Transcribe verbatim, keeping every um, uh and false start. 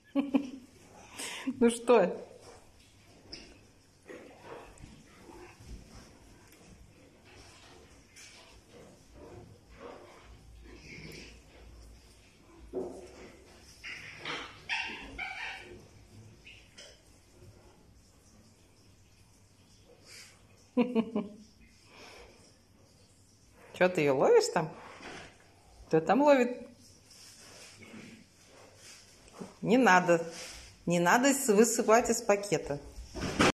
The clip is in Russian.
Ну что? Что, ты ее ловишь там? Кто там ловит? Не надо. Не надо высыпать из пакета.